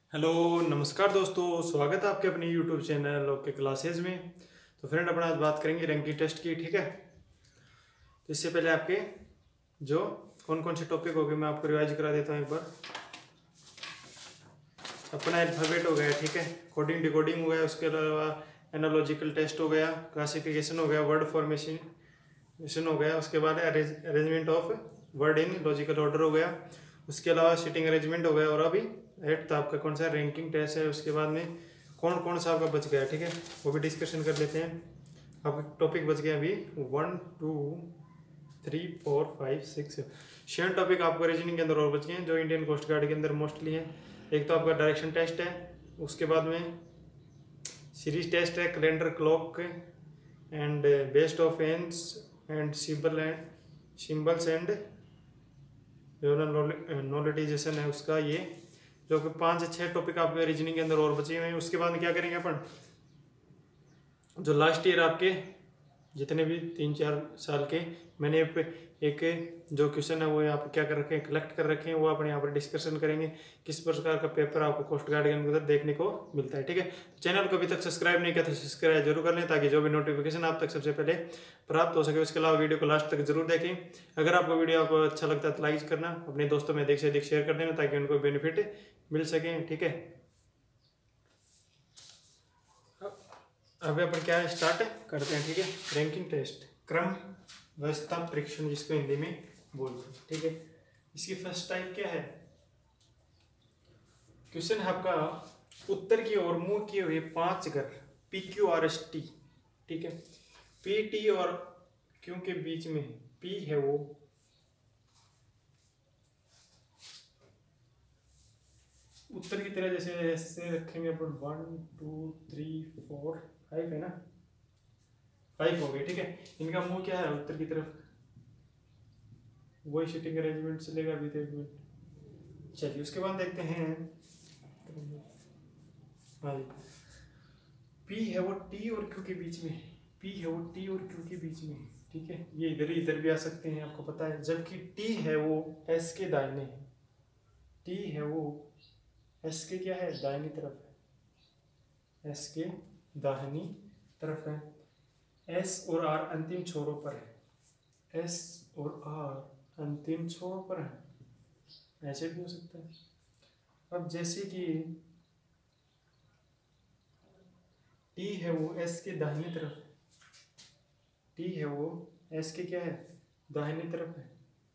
Hello नमस्कार दोस्तों, स्वागत है आपके अपने यूट्यूब चैनल ओके क्लासेज में। तो फ्रेंड अपन आज बात करेंगे रैंकिंग टेस्ट की, ठीक है। तो इससे पहले आपके जो कौन कौन से टॉपिक हो गए मैं आपको रिवाइज करा देता हूँ एक बार। अपना अल्फाबेट हो गया, ठीक है, कोडिंग डिकोडिंग हो गया, उसके अलावा एनालॉजिकल टेस्ट हो गया, क्लासिफिकेशन हो गया, वर्ड फॉर्मेशन हो गया, उसके बाद arrangement of word in logical order हो गया, उसके अलावा सीटिंग अरेंजमेंट हो गया, और अभी एट था आपका कौन सा रैंकिंग टेस्ट है। उसके बाद में कौन कौन सा आपका बच गया, ठीक है, वो भी डिस्कशन कर लेते हैं। आपका टॉपिक बच गया अभी 1 2 3 4 5 6 7 टॉपिक आपको रीजनिंग के अंदर और बच गए हैं जो इंडियन कोस्ट गार्ड के अंदर मोस्टली हैं। एक तो आपका डायरेक्शन टेस्ट है, उसके बाद में सीरीज टेस्ट है, calendar clock and best of ends and symbols and नॉलेटाइजेशन है उसका, ये जो कि 5 से 6 टॉपिक आपके रीजनिंग के अंदर और बचे हुए हैं। उसके बाद में क्या करेंगे अपन, जो लास्ट ईयर आपके जितने भी 3-4 साल के मैंने एक जो क्वेश्चन है वो यहाँ पर क्या कर रखे हैं, कलेक्ट कर रखे हैं, वो अपन यहाँ पर डिस्कशन करेंगे किस प्रकार का पेपर आपको कोस्ट गार्ड के अंदर देखने को मिलता है, ठीक है। चैनल को अभी तक सब्सक्राइब नहीं किया तो सब्सक्राइब जरूर कर लें ताकि जो भी नोटिफिकेशन आप तक सबसे पहले प्राप्त हो सके। उसके अलावा वीडियो को लास्ट तक जरूर देखें। अगर आपको वीडियो आपको अच्छा लगता है तो लाइक करना, अपने दोस्तों में अधिक से अधिक शेयर कर देना ताकि उनको बेनिफिट मिल सके, ठीक है। अभी अपन क्या स्टार्ट करते हैं, ठीक है। रैंकिंग टेस्ट, क्रम व्यवस्था परीक्षण जिसको हिंदी में बोलते हैं, ठीक है। इसकी फर्स्ट टाइप क्या है, क्वेश्चन है आपका उत्तर की ओर मुंह किए हुए 5 घर PQRST, ठीक है। पी टी और क्यू के बीच में पी है वो उत्तर की तरह, जैसे ऐसे रखेंगे अपन 1 2 3 4 5 है ना, 5 हो गए, ठीक है। इनका मुंह क्या है उत्तर की तरफ, वही सीटिंग अरेंजमेंट चलेगा विद एडजमेंट। चलिए उसके बाद देखते हैं, हाँ जी, पी है वो टी और क्यू के बीच में, पी है वो टी और क्यू के बीच में, ठीक है। ये इधर भी आ सकते हैं, आपको पता है। जबकि टी है वो एस के दाहिने है, टी है वो एस के क्या है, दाहिनी तरफ है, एस के दाहिनी तरफ है। एस और आर अंतिम छोरों पर है, एस और आर अंतिम छोरों पर है, ऐसे भी हो सकता है। अब जैसे कि टी है वो एस के दाहिनी तरफ है, टी है वो एस के क्या है, दाहिनी तरफ है।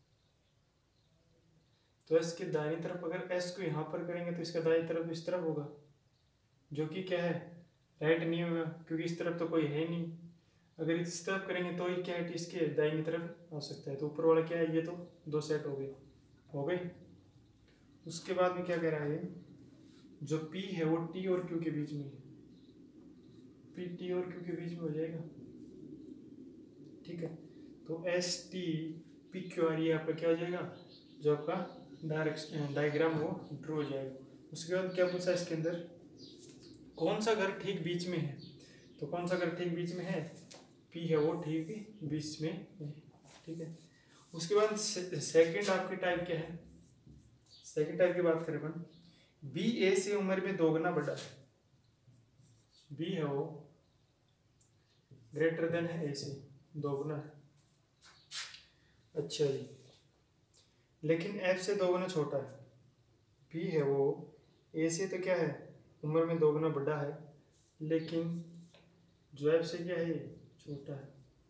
तो एस के दाहिनी तरफ अगर एस को यहाँ पर करेंगे तो इसका दाहिनी तरफ इस तरफ होगा, जो कि क्या है, राइट नहीं होगा क्योंकि इस तरफ तो कोई है नहीं। अगर इस तरफ करेंगे तो ये क्या है, इसके दाहिनी तरफ आ सकता है। तो ऊपर वाला क्या है, ये तो 2 सेट हो गई। उसके बाद में क्या कह रहा है, जो P है वो T और Q के बीच में है, P T और Q के बीच में हो जाएगा, ठीक है। तो ST PQR ये आपका क्या हो जाएगा, जो आपका डायग्राम वो ड्रॉ हो जाएगा। उसके बाद क्या पूछा इसके अंदर, कौन सा घर ठीक बीच में है, तो कौन सा घर ठीक बीच में है, P है वो ठीक बीच में है, ठीक है। उसके बाद सेकंड आपकी टाइप क्या है, सेकंड टाइप की बात करें अपन, B A से उम्र में 2 गुना बड़ा है, B है वो ग्रेटर देन है A से 2 गुना है, अच्छा जी। लेकिन F से 2 गुना छोटा है, B है वो A से तो क्या है, उम्र में 2 गुना बड़ा है, लेकिन जो F से क्या है छोटा है।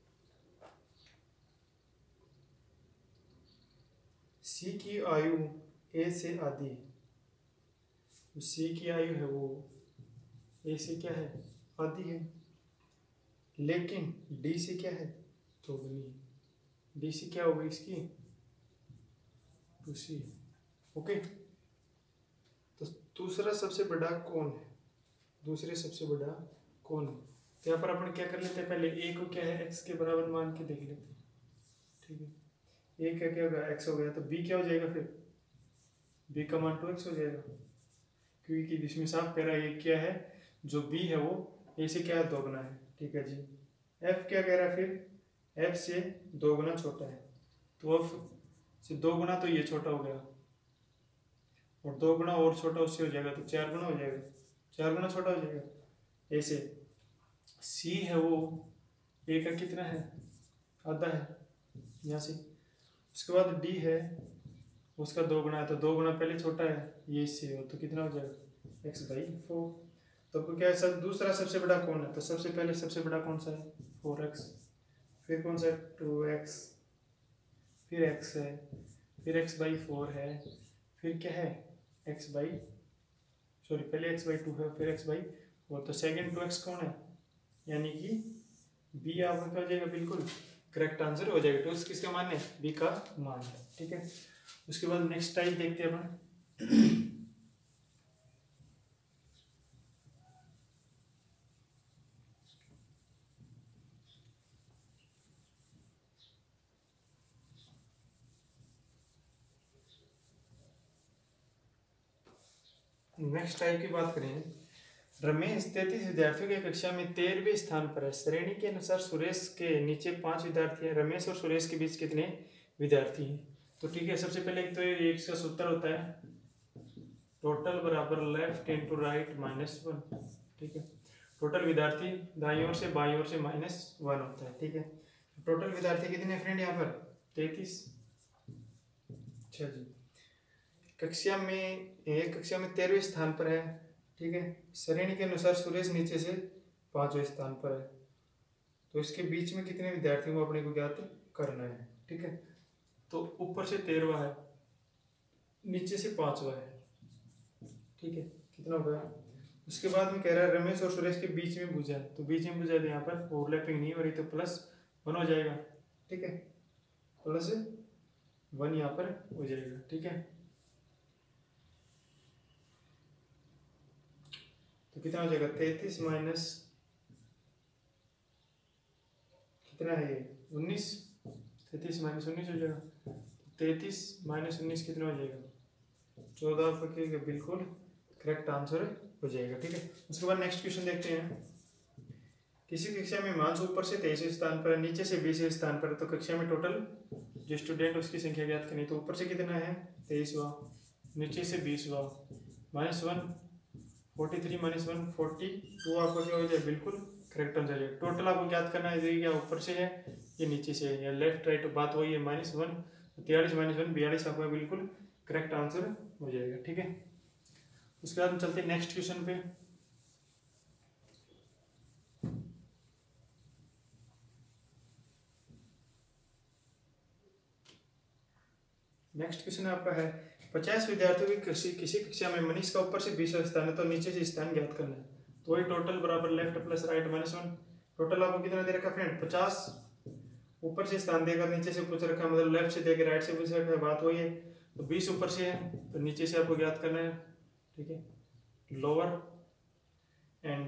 C की आयु A से आधी है, तो C की आयु है वो A से क्या है, आधी है, लेकिन D से क्या है, 2 गुनी है। D से क्या होगी इसकी 2C, ओके। तो दूसरा सबसे बड़ा कौन है, दूसरे सबसे बड़ा कौन है, तो यहाँ पर अपन क्या कर लेते हैं, पहले A को क्या है x के बराबर मान के देख लेते हैं, ठीक है। A क्या होगा, x हो गया, तो B क्या हो जाएगा, फिर B का मान 2x हो जाएगा, क्योंकि इसमें साफ कह रहा है ये क्या है, जो B है वो A से क्या है 2 गुना है, ठीक है जी। F क्या कह रहा है, फिर F से 2 गुना छोटा है, तो F से 2 गुना तो ये छोटा हो गया, और 2 गुना और छोटा उससे हो जाएगा तो 4 गुना हो जाएगा, 4 गुना छोटा हो जाएगा। ऐसे सी है वो ए का कितना है, आधा है यहाँ से। उसके बाद डी है उसका 2 गुना है, तो 2 गुना पहले छोटा है ये इससे हो, तो कितना हो जाएगा x/4। तो आपको क्या है, सब दूसरा सबसे बड़ा कौन है, तो सबसे पहले सबसे बड़ा कौन सा है 4x, फिर कौन सा है 2x, फिर x है, फिर x/4 है, फिर क्या है पहले x/2 है फिर x/4, तो सेकंड 2x कौन है, यानी कि बी आपका क्या हो जाएगा, बिल्कुल करेक्ट आंसर हो जाएगा। तो किसका मान है, बी का मान है, ठीक है। उसके बाद नेक्स्ट टाइप देखते हैं अपन। नेक्स्ट टाइप की बात करें, रमेश 33 विद्यार्थियों की कक्षा में 13वें स्थान पर है। श्रेणी के अनुसार सुरेश के नीचे 5 विद्यार्थी हैं। रमेश और सुरेश के बीच कितने विद्यार्थी हैं, तो ठीक है। सबसे पहले एक तो ये इसका सूत्र होता है टोटल बराबर लेफ्ट इनटू राइट -1, ठीक है। टोटल विद्यार्थी दाईं ओर से बाईं ओर से -1 होता है, ठीक है। टोटल विद्यार्थी कितने फ्रेंड यहाँ पर 33। अच्छा जी, कक्षा में 13वें स्थान पर है, ठीक है। श्रेणी के अनुसार सुरेश नीचे से 5वें स्थान पर है, तो इसके बीच में कितने विद्यार्थी को अपने को ज्ञात करना है, ठीक है। तो ऊपर से 13वां है, नीचे से 5वां है, ठीक है। कितना होगा, उसके बाद में कह रहा है रमेश और सुरेश के बीच में भुजा है, तो बीच में भुजा यहाँ पर ओवरलैपिंग नहीं हो रही, तो +1 हो जाएगा, ठीक है। +1 यहाँ पर हो जाएगा, ठीक है। तो कितना हो जाएगा 33 माइनस कितना है ये 19, 33 माइनस 19 हो जाएगा। 33 माइनस 19 कितना हो जाएगा 14 आपका बिल्कुल करेक्ट आंसर हो जाएगा, ठीक है। उसके बाद नेक्स्ट क्वेश्चन देखते हैं। किसी कक्षा में हिमांशु ऊपर से 23वें स्थान पर, नीचे से 20वें स्थान पर, तो कक्षा में टोटल जो स्टूडेंट उसकी संख्या ज्ञात करनी। तो ऊपर से कितना है 23वां, नीचे से 20वां, -1 43 -1 42 आपको क्या हो जाए बिल्कुल करेक्ट आंसर है। टोटल आपको ज्ञात करना है, क्या ऊपर से है ये नीचे से है, या लेफ्ट राइट बात वही है। -1 43 -1 42 आपका बिल्कुल करेक्ट आंसर हो जाएगा, ठीक है। उसके बाद हम चलते हैं नेक्स्ट क्वेश्चन पे। नेक्स्ट क्वेश्चन आपका है 50 विद्यार्थियों की किसी कक्षा में मनीष का ऊपर से 20वां स्थान है, तो नीचे से स्थान ज्ञात करना है। तो वही टोटल बराबर लेफ्ट प्लस राइट -1। टोटल आपको कितना दे रखा फ्रेंड 50, ऊपर से स्थान देकर नीचे से पूछ रखा, मतलब लेफ्ट से देकर राइट से पूछ रखा है, बात वही है। तो 20 ऊपर से है तो नीचे से आपको ज्ञात करना है, ठीक है। लोअर एंड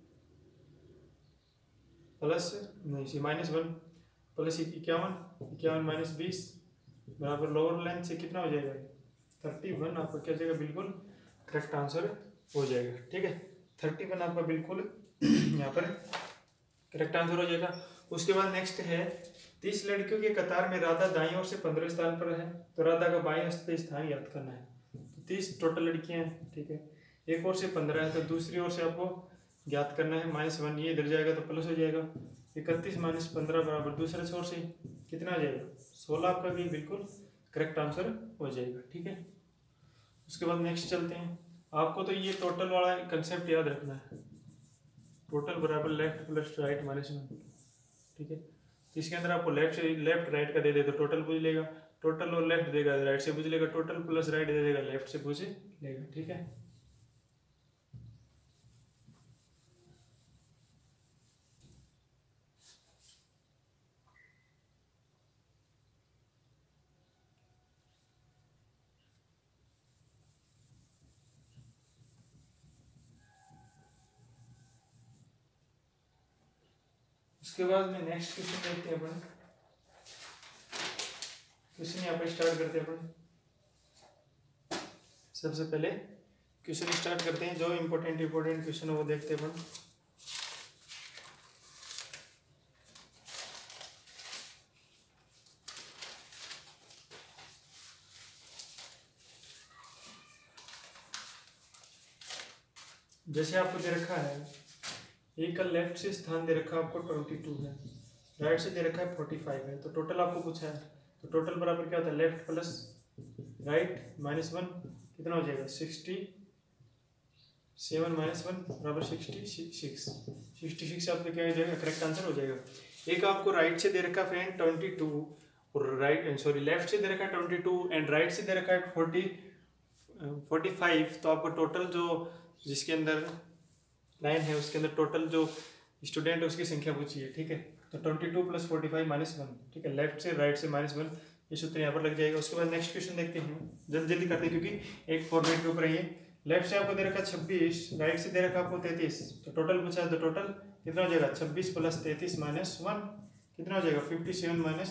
प्लस नहीं -1 प्लस 51 -20 बराबर लोअर लाइन से कितना हो जाएगा 31 आपका क्या जाएगा बिल्कुल करेक्ट आंसर हो जाएगा, ठीक है। 31 आपका बिल्कुल यहाँ पर करेक्ट आंसर हो जाएगा। उसके बाद नेक्स्ट है 30 लड़कियों के कतार में राधा दाईं ओर से 15वें स्थान पर है, तो राधा का बाईं स्थान याद करना है। तो 30 टोटल लड़कियां हैं, ठीक है। एक ओर से 15 है, तो दूसरी ओर से आपको ज्ञात करना है -1, ये इधर जाएगा तो प्लस हो जाएगा। 31 - 15 बराबर दूसरे ओर से कितना आ जाएगा 16 आपका भी बिल्कुल करेक्ट आंसर हो जाएगा, ठीक है। उसके बाद नेक्स्ट चलते हैं। आपको तो ये टोटल वाला कंसेप्ट याद रखना है, टोटल बराबर लेफ्ट प्लस राइट -1, ठीक है। तो इसके अंदर आपको लेफ्ट राइट का दे दे तो टोटल पूछ लेगा, टोटल और लेफ्ट देगा राइट से पूछ लेगा, टोटल प्लस राइट दे देगा लेफ्ट से पूछ लेगा, ठीक है। उसके बाद में नेक्स्ट क्वेश्चन देखते हैं अपन। क्वेश्चन यहाँ पर स्टार्ट करते हैं अपन। सबसे पहले क्वेश्चन स्टार्ट करते हैं, जो इम्पोर्टेंट क्वेश्चन है वो देखते हैं अपन। जैसे आपको दे रखा है, एक का लेफ्ट से स्थान दे रखा आपको 22 है, राइट से दे रखा है 45 है, तो टोटल आपको पूछा है, तो टोटल बराबर क्या होता है, लेफ्ट प्लस राइट -1 कितना हो जाएगा, 67 -1 बराबर 66 आपका क्या हो जाएगा, करेक्ट आंसर हो जाएगा। एक आपको राइट से दे रखा है फ्रेंड 22 और लेफ्ट से दे रखा है 22 एंड राइट से दे रखा है 45, तो आपको टोटल जो जिसके अंदर लाइन है उसके अंदर टोटल जो स्टूडेंट है उसकी संख्या पूछी है, ठीक है। तो 22 + 45 -1, ठीक है, लेफ्ट से राइट से -1, ये सूत्र यहाँ पर लग जाएगा। उसके बाद नेक्स्ट क्वेश्चन देखते हैं, जल्दी जल्दी करते हैं क्योंकि एक फॉर्मेट के ऊपर है ये। लेफ्ट से आपको दे रखा 26, राइट से दे रखा आपको 33, तो टोटल पूछा है, तो टोटल कितना हो जाएगा, 26 + 33 -1 कितना हो जाएगा, 59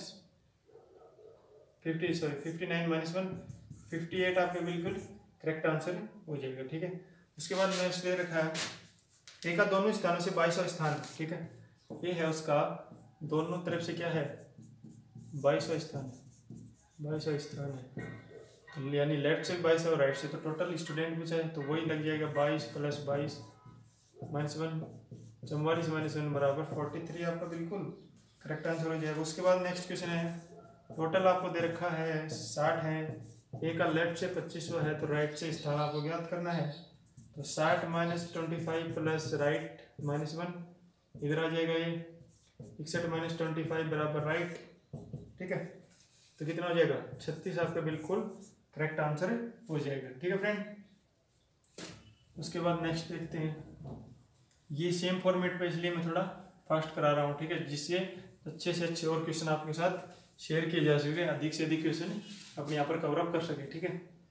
-1 58 आपके बिल्कुल करेक्ट आंसर हो जाएगा, ठीक है। उसके बाद नेक्स्ट दे रखा है, एक का दोनों स्थानों से 22वां स्थान, ठीक है, ये है उसका दोनों तरफ से क्या है, 22वां स्थान, 22वां स्थान है, तो यानी लेफ्ट से 22 और राइट से, तो टोटल स्टूडेंट पूछा है तो वही लग जाएगा 22 + 22 -1 44 -1 बराबर 43 आपका बिल्कुल करेक्ट आंसर हो जाएगा। उसके बाद नेक्स्ट क्वेश्चन है, टोटल आपको दे रखा है 60 है, एक का लेफ्ट से 25वां है, तो राइट से स्थान आपको ज्ञात करना है, तो 60 - 25 प्लस राइट -1 इधर आ जाएगा, ये 61 - 25 बराबर राइट, ठीक है, तो कितना हो जाएगा, 36 आपका बिल्कुल करेक्ट आंसर हो जाएगा, ठीक है फ्रेंड। उसके बाद नेक्स्ट देखते हैं, ये सेम फॉर्मेट पे इसलिए मैं थोड़ा फास्ट करा रहा हूँ, ठीक है, जिससे अच्छे से अच्छे और क्वेश्चन आपके साथ शेयर किए जा सके, अधिक से अधिक क्वेश्चन अपने यहाँ पर कवर अप कर सके, ठीक है।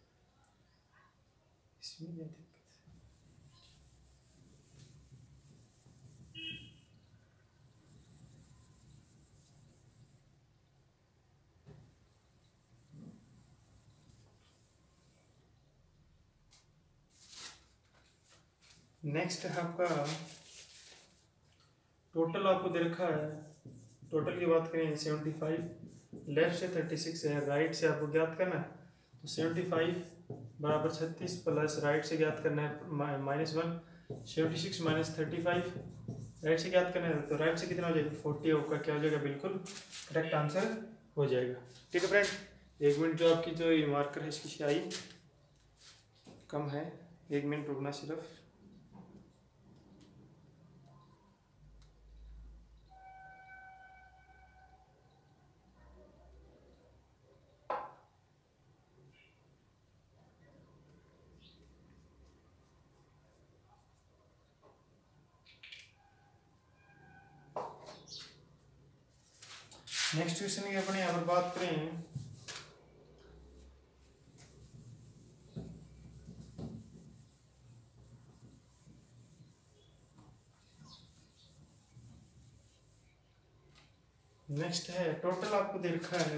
इसमें नेक्स्ट है आपका, टोटल आपको दे रखा है, टोटल की बात करें 75, लेफ्ट से 36 है, राइट से आपको ज्ञात करना है, तो 75 बराबर 36 प्लस राइट से ज्ञात करना है -1, 76 - 35 राइट से ज्ञात करना है, तो राइट से कितना हो जाएगा, 40 होगा, क्या हो जाएगा, बिल्कुल करेक्ट आंसर हो जाएगा, ठीक है फ्रेंड। 1 मिनट जो आपकी जो ये मार्कर है इसकी स्याही कम है, 1 मिनट रुकना सिर्फ। नेक्स्ट क्वेश्चन की अपने यहाँ पर बात करें, नेक्स्ट है टोटल आपको दे रखा है,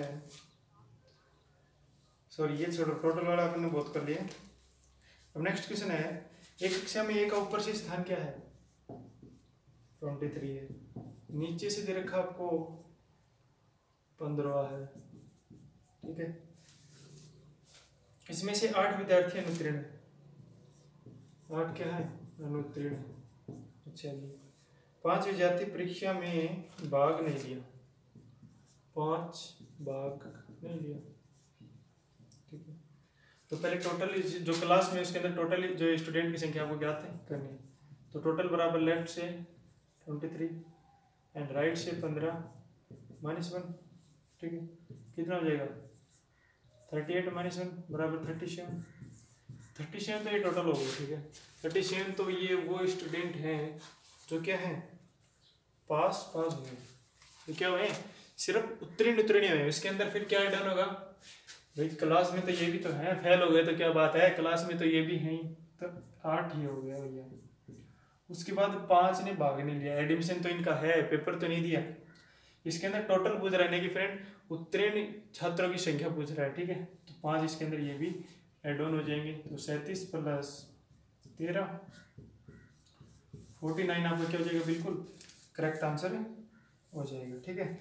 सॉरी ये छोड़ो, टोटल वाला आपने बहुत कर लिया। अब नेक्स्ट क्वेश्चन है, एक कक्षा में एक का ऊपर से स्थान क्या है, 23 है, नीचे से दे रखा आपको 15 है, ठीक है, इसमें से 8 विद्यार्थी अनुत्तीर्ण है, 8 क्या है, अनुत्तीर्ण है, अच्छा जी। 5 विद्यार्थी परीक्षा में भाग नहीं लिया, 5 भाग नहीं लिया, ठीक है, तो पहले टोटल जो क्लास में उसके अंदर टोटल जो स्टूडेंट की संख्या आपको ज्ञात करनी है, तो टोटल बराबर लेफ्ट से 23 एंड राइट से 15 -1, ठीक है, कितना हो जाएगा, 38 -1 बराबर 37 तो ये टोटल हो गया, ठीक है। 37 तो ये वो स्टूडेंट हैं जो क्या है, पास हुए, तो क्या हुए, सिर्फ उत्तीर्ण हुए, इसके अंदर फिर क्या डन होगा भाई, क्लास में तो ये भी तो है, फेल हो गए तो क्या बात है, क्लास में तो ये भी है, तो 8 ही हो गया भैया। उसके बाद 5 ने भाग नहीं लिया, एडमिशन तो इनका है, पेपर तो नहीं दिया, इसके अंदर टोटल पूछ रहा है कि फ्रेंड उत्तीर्ण छात्रों की संख्या पूछ रहा है, ठीक है, तो 5 इसके अंदर ये भी एड ऑन हो जाएंगे, तो 37 + 13 49 आपका क्या हो जाएगा, बिल्कुल करेक्ट आंसर हो जाएगा, ठीक है।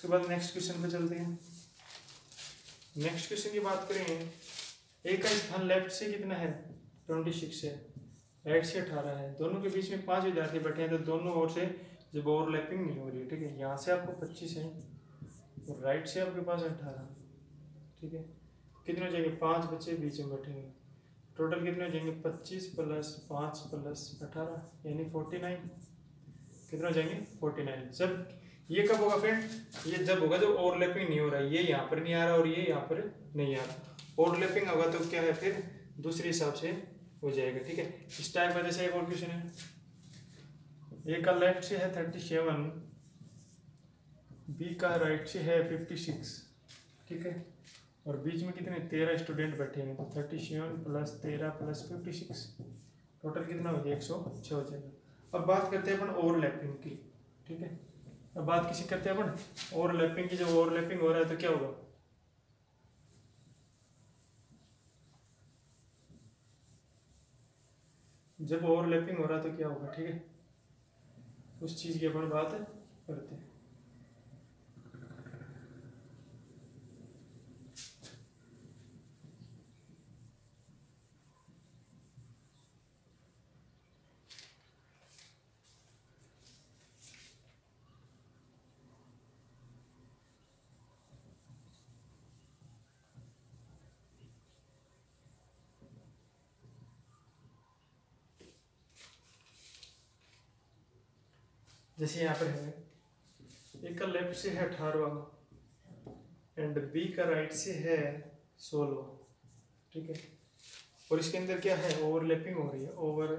उसके बाद नेक्स्ट क्वेश्चन पे चलते हैं। नेक्स्ट क्वेश्चन की बात करें, ए का स्थान लेफ्ट से कितना है 26 है, राइट से 18 है, दोनों के बीच में 5 विद्यार्थी बैठे हैं, तो दोनों ओर से जब ओवरलैपिंग नहीं हो रही है, ठीक है, यहाँ से आपको 25 है और राइट से आपके पास 18, ठीक है, कितने हो जाएंगे 5 बच्चे बीच में बैठेंगे, टोटल कितने हो जाएंगे 25 + 5 + 18 यानी 49, कितने हो जाएंगे 49। जब ये कब होगा फ्रेंड, ये जब होगा जब ओवरलैपिंग नहीं हो रहा है, ये यहाँ पर नहीं आ रहा और ये यहाँ पर नहीं आ रहा, ओवरलैपिंग होगा तो क्या है फिर दूसरे हिसाब से हो जाएगा, ठीक है। इस टाइप का जैसे एक और क्वेश्चन है, ए का लेफ्ट से है 37, बी का राइट से है 56, ठीक है, और बीच में कितने 13 स्टूडेंट बैठे हैं, तो 37 + 13 + 56 टोटल कितना हो जाएगा 106 हो जाएगा। अब बात करते हैं अपन ओवरलैपिंग की, ठीक है, अब बात किसी करते हैं अपन ओवरलैपिंग की। जब ओवरलैपिंग हो रहा है तो क्या होगा, जब ओवरलैपिंग हो रहा है तो क्या होगा, ठीक है, उस चीज की अपन बात करते हैं। जैसे यहाँ पर है, ए का लेफ्ट से है 18 एंड बी का राइट से है 16, ठीक है, और इसके अंदर क्या है ओवरलैपिंग हो रही है,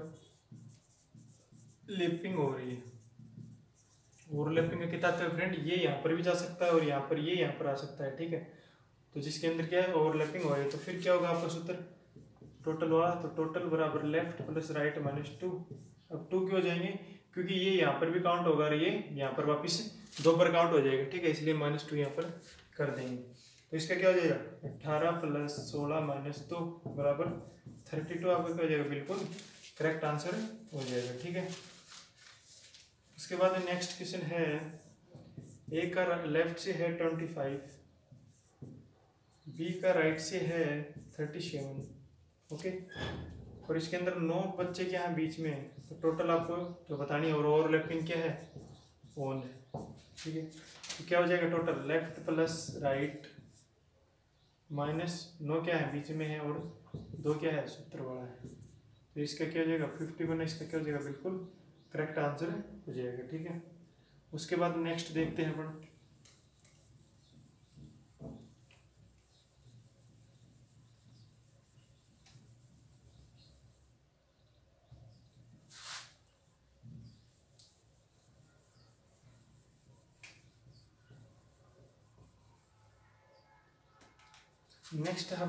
ओवरलैपिंग हो रही है। ओवरलैपिंग का कितना है फ्रेंड, ये यहाँ पर भी जा सकता है और यहाँ पर ये यहाँ पर आ सकता है, ठीक है, तो जिसके अंदर क्या है ओवरलैपिंग हो रही है, तो फिर क्या होगा आपका सूत्र टोटल वाला, तो टोटल बराबर लेफ्ट + राइट -2। अब 2 क्यों हो जाएंगे, क्योंकि ये यहाँ पर भी काउंट होगा और ये यहाँ पर वापस 2 पर काउंट हो जाएगा, ठीक है, इसलिए -2 यहाँ पर कर देंगे। तो इसका क्या हो जाएगा 18 + 16 - 2 बराबर 32 आपका क्या हो जाएगा, बिल्कुल करेक्ट आंसर हो जाएगा, ठीक है। उसके बाद नेक्स्ट क्वेश्चन है, ए का लेफ्ट से है 25, बी का राइट से है 37, ओके, और इसके अंदर 9 बच्चे क्या हैं बीच में, तो टोटल आपको जो बतानी है और ओवरलैपिंग क्या है ऑन है, ठीक है, तो क्या हो जाएगा टोटल लेफ्ट + राइट -9 क्या है बीच में है और 2 क्या है सूत्र वाला है, तो इसका क्या हो जाएगा 51, इसका क्या हो जाएगा बिल्कुल करेक्ट आंसर हो जाएगा, ठीक है। उसके बाद नेक्स्ट देखते हैं अपन, नेक्स्ट है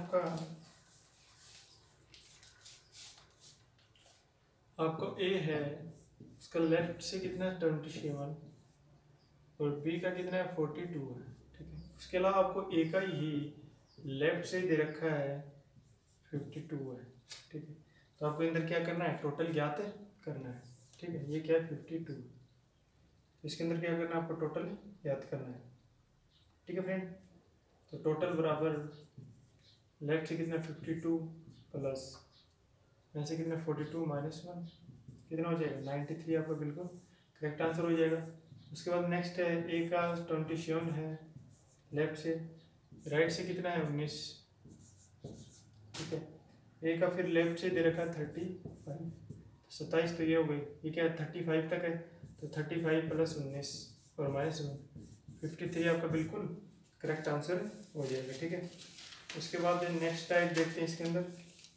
आपको ए है, उसका लेफ्ट से कितना है 27 और बी का कितना है 42 है, ठीक है। उसके अलावा आपको ए का ही लेफ्ट से दे रखा है 52 है, ठीक है, तो आपको अंदर क्या करना है टोटल ज्ञात करना है, ठीक है, ये क्या है 52, इसके अंदर क्या करना है आपको टोटल ज्ञात करना है, ठीक है फ्रेंड। तो टोटल बराबर लेफ्ट से कितना 52 प्लस यहाँ से कितना 42 -1 कितना हो जाएगा 93, आपका बिल्कुल करेक्ट आंसर हो जाएगा। उसके बाद नेक्स्ट है ए का 27 है लेफ्ट से, राइट से कितना है 19, ठीक है, ए का फिर लेफ्ट से दे रखा है 35, 27 तो ये हो गई, ये क्या है 35 तक है, तो 35 + 19 और -1 53 आपका बिल्कुल करेक्ट आंसर हो जाएगा, ठीक है। उसके बाद नेक्स्ट टाइप देखते हैं इसके अंदर,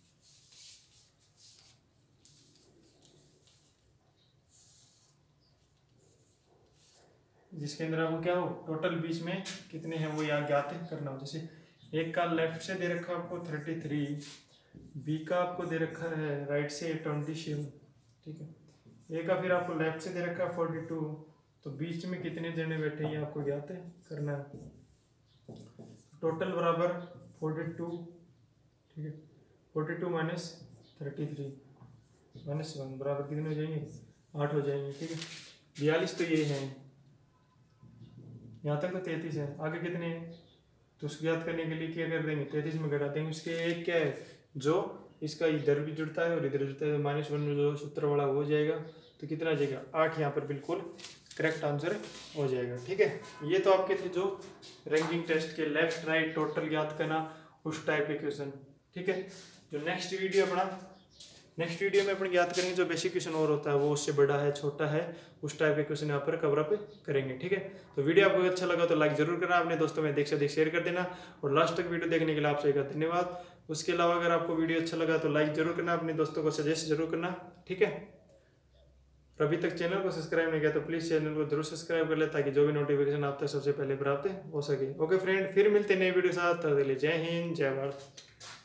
जिसके अंदर आपको क्या हो टोटल बीच में कितने हैं वो याद ज्ञात करना हो। जैसे एक का लेफ्ट से दे रखा आपको 33, बी का आपको दे रखा है राइट से 27, ठीक है, ए का फिर आपको लेफ्ट से दे रखा है 42, तो बीच में कितने जने बैठे हैं आपको ज्ञात करना है। टोटल बराबर 42, ठीक है, 42 - 33 -1 बराबर कितने हो जाएंगे 8 हो जाएंगे, ठीक है। 42 तो ये है, यहाँ तक तो 33 है, आगे कितने हैं तो उसको याद करने के लिए क्या कर देंगे, 33 में घटा देंगे। उसके एक क्या है जो इसका इधर भी जुड़ता है और इधर जुड़ता है, तो -1 में जो सूत्र वाला हो जाएगा, तो कितना आ जाएगा 8 यहाँ पर बिल्कुल करेक्ट आंसर हो जाएगा। ठीक है, ये तो आपके थे जो रैंकिंग टेस्ट के लेफ्ट राइट टोटल याद करना उस टाइप के क्वेश्चन। ठीक है, जो नेक्स्ट वीडियो में अपन याद करेंगे जो बेसिक क्वेश्चन और होता है वो उससे बड़ा है छोटा है उस टाइप के क्वेश्चन यहाँ पर कवर अप करेंगे। ठीक है, तो वीडियो आपको अच्छा लगा तो लाइक जरूर करना, अपने दोस्तों में देख से देख शेयर कर देना, और लास्ट तक वीडियो देखने के लिए आपसे का धन्यवाद। उसके अलावा अगर आपको वीडियो अच्छा लगा तो लाइक जरूर करना, अपने दोस्तों को सजेस्ट जरूर करना। ठीक है, और अभी तक चैनल को सब्सक्राइब नहीं किया तो प्लीज़ चैनल को जरूर सब्सक्राइब कर ले, ताकि जो भी नोटिफिकेशन आपको सबसे पहले प्राप्त हो सके। ओके फ्रेंड, फिर मिलते हैं नए वीडियो के साथ, तब तक के लिए जय हिंद जय भारत।